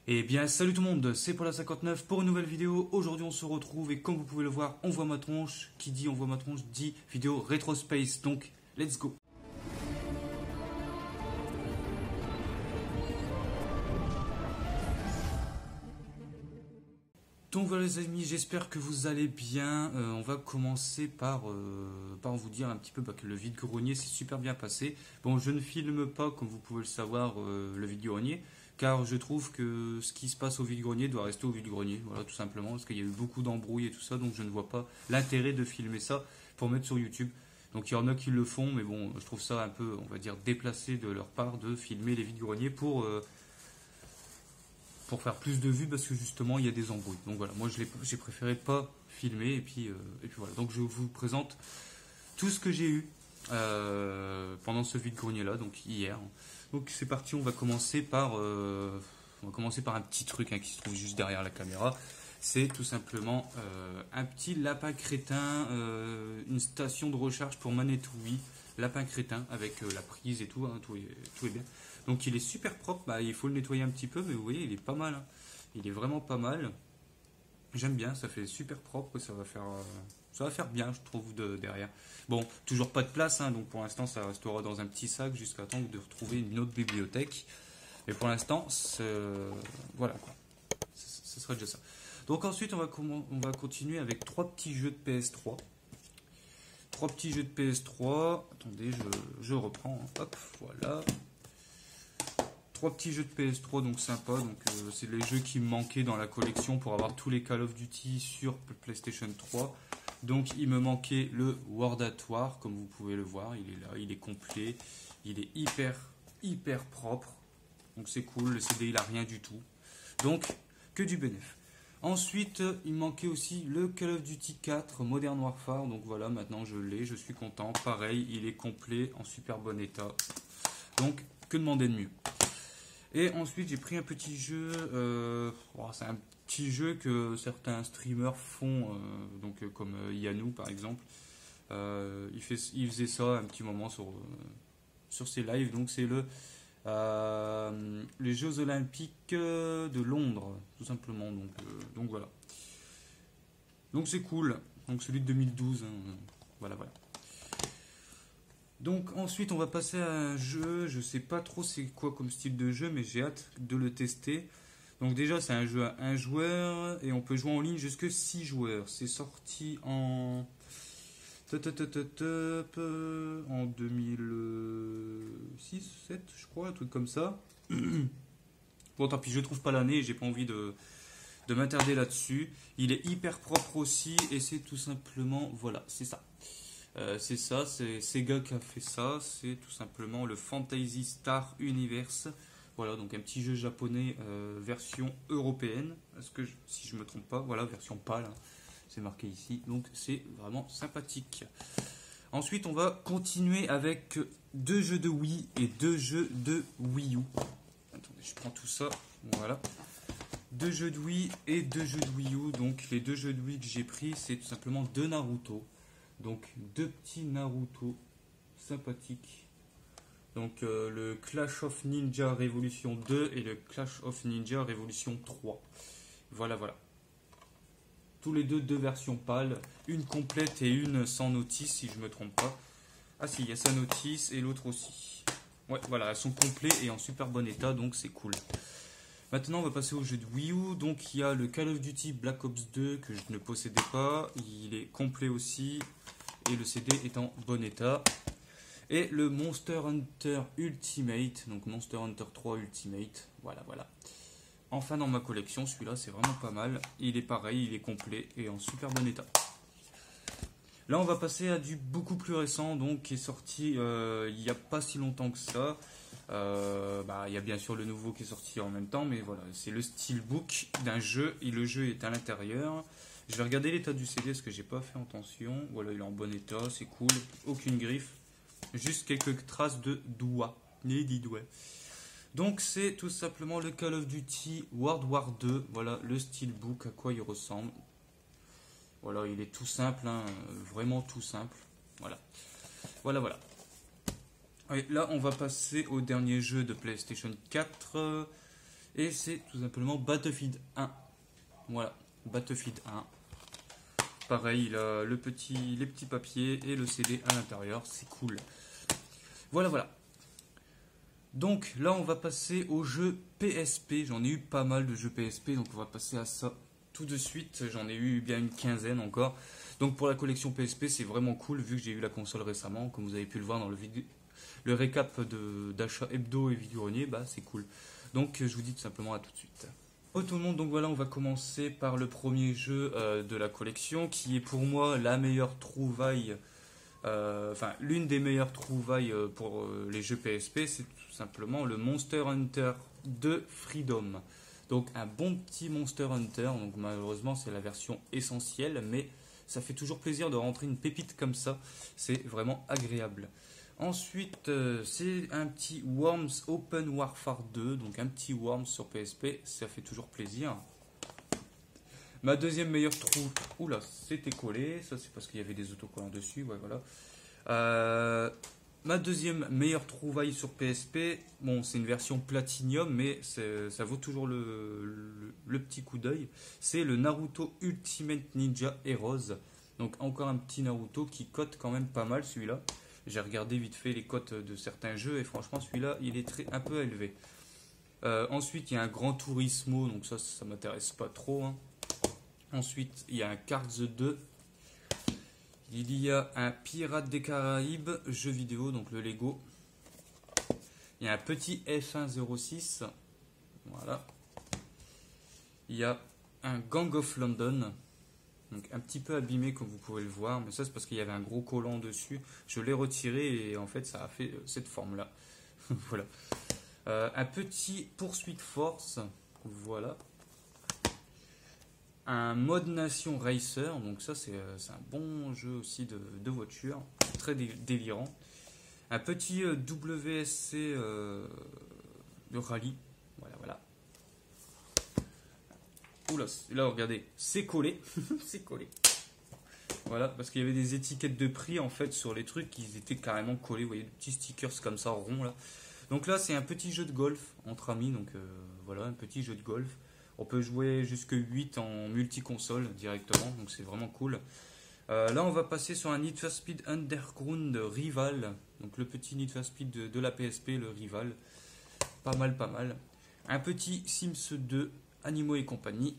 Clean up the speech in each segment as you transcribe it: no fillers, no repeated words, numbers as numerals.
Eh bien, salut tout le monde, c'est Paula59 pour une nouvelle vidéo. Aujourd'hui, on se retrouve et comme vous pouvez le voir, on voit ma tronche. Qui dit on voit ma tronche dit vidéo Retro Space. Donc, let's go. Donc voilà les amis, j'espère que vous allez bien. On va commencer par vous dire un petit peu que le vide-grenier s'est super bien passé. Bon, je ne filme pas, comme vous pouvez le savoir, le vide-grenier, car je trouve que ce qui se passe au vide-grenier doit rester au vide-grenier. Voilà, tout simplement, parce qu'il y a eu beaucoup d'embrouilles et tout ça, donc je ne vois pas l'intérêt de filmer ça pour mettre sur YouTube. Donc il y en a qui le font, mais bon, je trouve ça un peu, on va dire, déplacé de leur part de filmer les vide-greniers pour faire plus de vues parce que justement il y a des embrouilles. Donc voilà, moi j'ai préféré pas filmer et puis voilà. Donc je vous présente tout ce que j'ai eu pendant ce vide-grenier là, donc hier. Donc c'est parti, on va commencer par un petit truc qui se trouve juste derrière la caméra. C'est tout simplement un petit lapin crétin, une station de recharge pour manette Wii, lapin crétin avec la prise et tout, hein, tout est bien. Donc il est super propre, il faut le nettoyer un petit peu, mais vous voyez, il est pas mal, hein. Il est vraiment pas mal. J'aime bien, ça fait super propre, ça va faire bien, je trouve, derrière. Bon, toujours pas de place, hein, donc pour l'instant ça restera dans un petit sac jusqu'à temps de retrouver une autre bibliothèque. Mais pour l'instant, voilà quoi, ce sera déjà ça. Donc ensuite, on va continuer avec trois petits jeux de PS3. Trois petits jeux de PS3. Attendez, je reprends. Hop, voilà. Trois petits jeux de PS3, donc sympa. Donc c'est les jeux qui me manquaient dans la collection pour avoir tous les Call of Duty sur PlayStation 3. Donc il me manquait le World at War, comme vous pouvez le voir. Il est là, il est complet. Il est hyper propre. Donc c'est cool. Le CD, il a rien du tout. Donc que du bénéf. Ensuite, il me manquait aussi le Call of Duty 4 Modern Warfare. Donc voilà, maintenant je l'ai, je suis content. Pareil, il est complet, en super bon état. Donc, que demander de mieux. Et ensuite, j'ai pris un petit jeu. C'est un petit jeu que certains streamers font, comme Yannou par exemple. Il faisait ça un petit moment sur ses lives. Donc c'est les Jeux Olympiques de Londres, tout simplement. Donc voilà. Donc c'est cool. Donc celui de 2012. Hein. Voilà. Donc ensuite on va passer à un jeu. Je sais pas trop c'est quoi comme style de jeu, mais j'ai hâte de le tester. Donc déjà c'est un jeu à un joueur et on peut jouer en ligne jusque 6 joueurs. C'est sorti en 2006, 7 je crois, un truc comme ça. Bon tant pis, je trouve pas l'année, j'ai pas envie de m'attarder là-dessus. Il est hyper propre aussi et c'est tout simplement, voilà, c'est ça. C'est Sega qui a fait ça, c'est tout simplement le Fantasy Star Universe. Voilà, donc un petit jeu japonais version européenne, si je me trompe pas, voilà, version PAL, hein. C'est marqué ici, donc c'est vraiment sympathique. Ensuite, on va continuer avec deux jeux de Wii et deux jeux de Wii U. Attendez, je prends tout ça, voilà. Deux jeux de Wii et deux jeux de Wii U. Donc les deux jeux de Wii que j'ai pris, c'est tout simplement deux Naruto. Donc deux petits Naruto sympathiques. Donc le Clash of Ninja Revolution 2 et le Clash of Ninja Revolution 3. Voilà. Tous les deux versions pâles, une complète et une sans notice si je me trompe pas. Ah si, il y a sa notice et l'autre aussi. Ouais, voilà, elles sont complètes et en super bon état, donc c'est cool. Maintenant, on va passer au jeu de Wii U. Donc il y a le Call of Duty Black Ops 2 que je ne possédais pas. Il est complet aussi et le CD est en bon état. Et le Monster Hunter Ultimate, donc Monster Hunter 3 Ultimate, voilà. Enfin dans ma collection, celui-là c'est vraiment pas mal. Il est pareil, il est complet et en super bon état. Là on va passer à du beaucoup plus récent, donc qui est sorti il n'y a pas si longtemps que ça. Il y a bien sûr le nouveau qui est sorti en même temps, mais voilà, c'est le steelbook d'un jeu et le jeu est à l'intérieur. Je vais regarder l'état du CD parce que j'ai pas fait attention. Voilà, il est en bon état, c'est cool, aucune griffe, juste quelques traces de doigts, les 10 doigts. Donc c'est tout simplement le Call of Duty World War 2, voilà le steelbook, à quoi il ressemble. Voilà, il est tout simple, hein, vraiment tout simple. Voilà. Et là, on va passer au dernier jeu de PlayStation 4. Et c'est tout simplement Battlefield 1. Voilà, Battlefield 1. Pareil, il a les petits papiers et le CD à l'intérieur, c'est cool. Voilà, voilà. Donc là, on va passer aux jeux PSP. J'en ai eu pas mal de jeux PSP, donc on va passer à ça tout de suite. J'en ai eu bien une quinzaine encore. Donc pour la collection PSP, c'est vraiment cool vu que j'ai eu la console récemment. Comme vous avez pu le voir dans le récap d'achat hebdo et vide-grenier, bah c'est cool. Donc je vous dis tout simplement à tout de suite. Bonjour tout le monde, donc voilà, on va commencer par le premier jeu de la collection qui est pour moi la meilleure trouvaille. Enfin, l'une des meilleures trouvailles pour les jeux PSP, c'est tout simplement le Monster Hunter 2 Freedom. Donc un bon petit Monster Hunter, donc malheureusement c'est la version essentielle, mais ça fait toujours plaisir de rentrer une pépite comme ça, c'est vraiment agréable. Ensuite, c'est un petit Worms Open Warfare 2, donc un petit Worms sur PSP, ça fait toujours plaisir. Ma deuxième meilleure trouvaille. Oula, c'était collé. Ça, c'est parce qu'il y avait des autocollants dessus. Ouais, voilà. Ma deuxième meilleure trouvaille sur PSP. Bon, c'est une version Platinum, mais ça vaut toujours le petit coup d'œil. C'est le Naruto Ultimate Ninja Heroes. Donc, encore un petit Naruto qui cote quand même pas mal celui-là. J'ai regardé vite fait les cotes de certains jeux et franchement, celui-là, il est un peu élevé. Ensuite, il y a un Gran Turismo. Donc, ça m'intéresse pas trop. Hein. Ensuite, il y a un Cars 2. Il y a un Pirates des Caraïbes, jeu vidéo, donc le Lego. Il y a un petit F1 06. Voilà. Il y a un Gang of London. Donc un petit peu abîmé comme vous pouvez le voir. Mais ça c'est parce qu'il y avait un gros collant dessus. Je l'ai retiré et en fait ça a fait cette forme-là. Voilà. Un petit Poursuite Force. Voilà. Un Mode Nation Racer, donc ça c'est un bon jeu aussi de voiture, très délirant. Un petit WSC de rallye, voilà. Oula, là regardez, c'est collé, c'est collé. Voilà, parce qu'il y avait des étiquettes de prix en fait sur les trucs qui étaient carrément collés, vous voyez, des petits stickers comme ça ronds là. Donc là c'est un petit jeu de golf entre amis, donc voilà, un petit jeu de golf. On peut jouer jusque 8 en multi-console directement, donc c'est vraiment cool. Là, on va passer sur un Need for Speed Underground Rival, donc le petit Need for Speed de la PSP, le Rival. Pas mal, pas mal. Un petit Sims 2, Animaux et compagnie.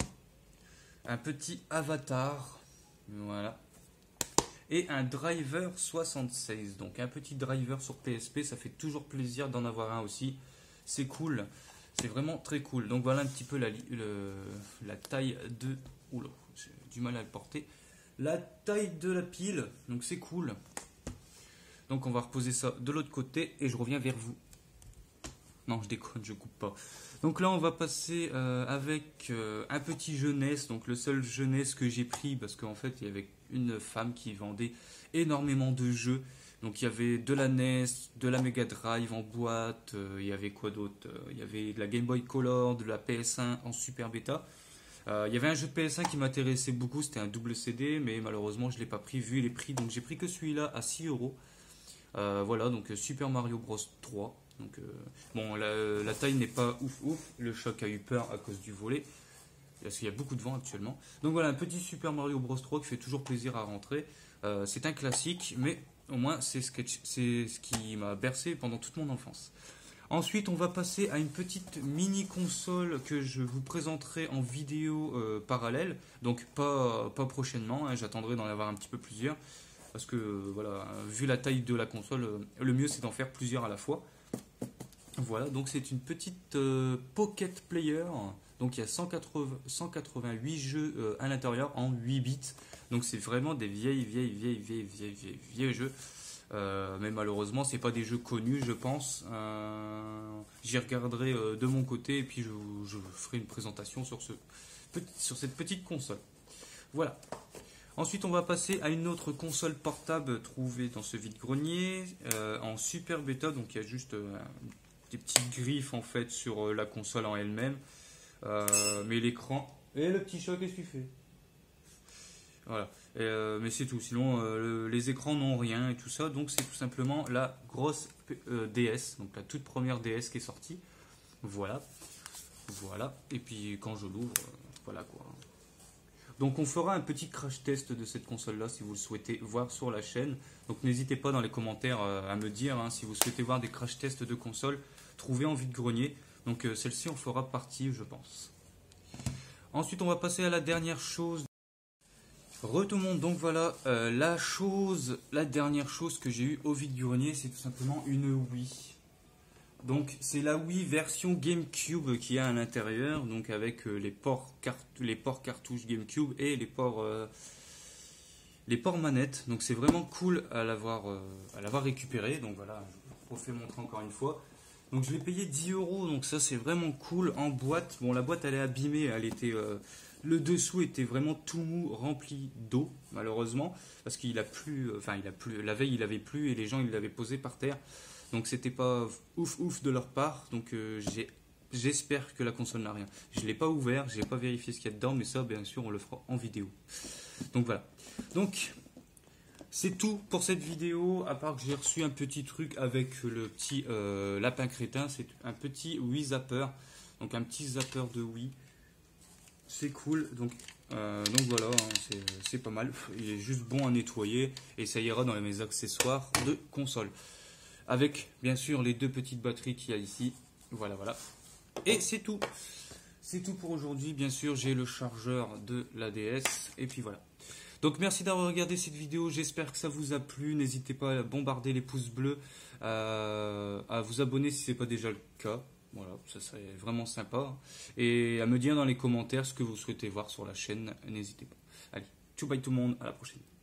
Un petit Avatar, voilà. Et un Driver 76, donc un petit driver sur PSP, ça fait toujours plaisir d'en avoir un aussi. C'est cool. C'est vraiment très cool. Donc voilà un petit peu la taille de... Oula, j'ai du mal à le porter. La taille de la pile. Donc c'est cool. Donc on va reposer ça de l'autre côté et je reviens vers vous. Non, je déconne, je coupe pas. Donc là on va passer avec un petit jeunesse. Donc le seul jeunesse que j'ai pris parce qu'en fait il y avait une femme qui vendait énormément de jeux. Donc il y avait de la NES, de la Mega Drive en boîte, il y avait quoi d'autre? Il y avait de la Game Boy Color, de la PS1 en super bêta. Il y avait un jeu de PS1 qui m'intéressait beaucoup, c'était un double CD, mais malheureusement je ne l'ai pas pris vu les prix. Donc j'ai pris que celui-là à 6 euros. Voilà, donc Super Mario Bros 3. Donc, bon, la taille n'est pas ouf. Le choc a eu peur à cause du volet. Parce qu'il y a beaucoup de vent actuellement. Donc voilà, un petit Super Mario Bros 3 qui fait toujours plaisir à rentrer. C'est un classique, mais au moins c'est ce qui m'a bercé pendant toute mon enfance. Ensuite, on va passer à une petite mini console que je vous présenterai en vidéo parallèle. Donc pas prochainement, hein, j'attendrai d'en avoir un petit peu plusieurs. Parce que voilà, vu la taille de la console, le mieux c'est d'en faire plusieurs à la fois. Voilà, donc c'est une petite Pocket Player. Donc il y a 188 jeux à l'intérieur en 8 bits. Donc c'est vraiment des vieilles jeux. Mais malheureusement, c'est pas des jeux connus, je pense. J'y regarderai de mon côté et puis je vous ferai une présentation sur cette petite console. Voilà. Ensuite, on va passer à une autre console portable trouvée dans ce vide-grenier en super bêta. Donc il y a juste des petites griffes en fait sur la console en elle-même. Mais l'écran... Et le petit chat, qu'est-ce que tu fais? Voilà. Mais c'est tout. Sinon, les écrans n'ont rien et tout ça. Donc c'est tout simplement la grosse DS. Donc la toute première DS qui est sortie. Voilà. Voilà, et puis quand je l'ouvre, voilà quoi. Donc on fera un petit crash test de cette console-là si vous le souhaitez voir sur la chaîne. Donc n'hésitez pas dans les commentaires à me dire si vous souhaitez voir des crash tests de consoles trouvées en vide-grenier. Donc celle-ci en fera partie, je pense. Ensuite, on va passer à la dernière chose. Retournons donc voilà, la dernière chose que j'ai eue au vide-grenier, c'est tout simplement une Wii. Donc c'est la Wii version GameCube qui a à l'intérieur, donc avec les ports cartouches GameCube et les ports manettes. Donc c'est vraiment cool à l'avoir récupéré. Donc voilà, je vous refais montrer encore une fois. Donc je l'ai payé 10 €, donc ça c'est vraiment cool en boîte. Bon, la boîte elle est abîmée, le dessous était vraiment tout mou, rempli d'eau malheureusement, parce qu'il a plu, la veille il avait plu et les gens ils l'avaient posé par terre. Donc c'était pas ouf de leur part. Donc j'espère que la console n'a rien. Je l'ai pas ouvert, j'ai pas vérifié ce qu'il y a dedans, mais ça bien sûr on le fera en vidéo. Donc voilà. Donc c'est tout pour cette vidéo, à part que j'ai reçu un petit truc avec le petit lapin crétin. C'est un petit Wii Zapper, donc un petit zapper de Wii. C'est cool, donc voilà, c'est pas mal. Il est juste bon à nettoyer et ça ira dans mes accessoires de console. Avec bien sûr les deux petites batteries qu'il y a ici. Voilà. Et c'est tout. C'est tout pour aujourd'hui. Bien sûr, j'ai le chargeur de la DS. Et puis voilà. Donc merci d'avoir regardé cette vidéo, j'espère que ça vous a plu. N'hésitez pas à bombarder les pouces bleus, à vous abonner si ce n'est pas déjà le cas. Voilà, ça serait vraiment sympa. Et à me dire dans les commentaires ce que vous souhaitez voir sur la chaîne, n'hésitez pas. Allez, tchou bye tout le monde, à la prochaine.